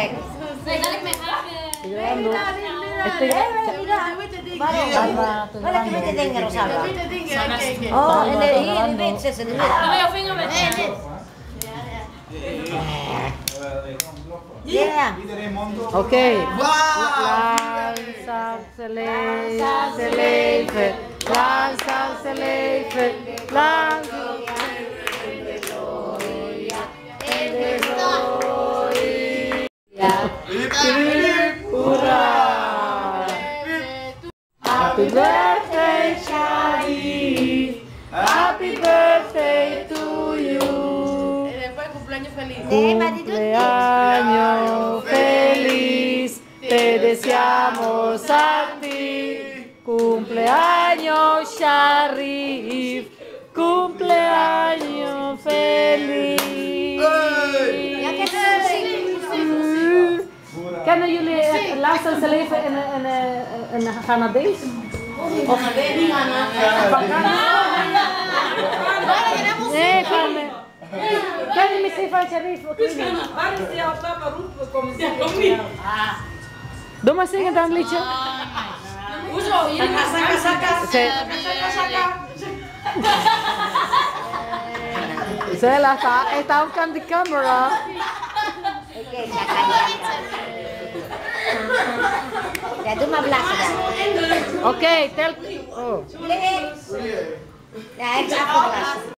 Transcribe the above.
Kijk. Tignan mo. Welke witte dingen, Rosalba? Witte dingen, kijk. Oh, en hier in wit zit ze in de midden. Doe je vinger met je. Ja. Oké. Wauw! Langzaam ze leven. Langzaam ze leven. Langzaam. Hip, hip, Hoera! Happy birthday, Sharif. Happy birthday to you. Después cumpleaños feliz. Nee, maar die doet niks. Cumpleaños feliz. Te deseamos a ti. Cumpleaños, Sharif. Cumpleaños feliz. Ja, kijk, ze zien. Kennen jullie het laatste zijn leven een Ghanadees? Of nee, van ken je misschien van Sharif? Waar is jouw papa roepen? Kom eens. Doe maar zingen dan een liedje. Hoezo? Jullie gaan zakken. Zela, está on the camera. Oké, ja, doe maar blazen dan. Oké, tel. Oh. Ja, hij heeft afgeblazen.